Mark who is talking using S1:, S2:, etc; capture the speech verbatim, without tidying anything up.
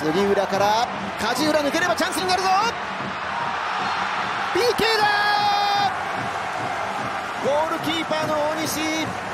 S1: 杉浦から梶浦抜ければチャンスになるぞ。 ピーケー だ。ゴールキーパーの大西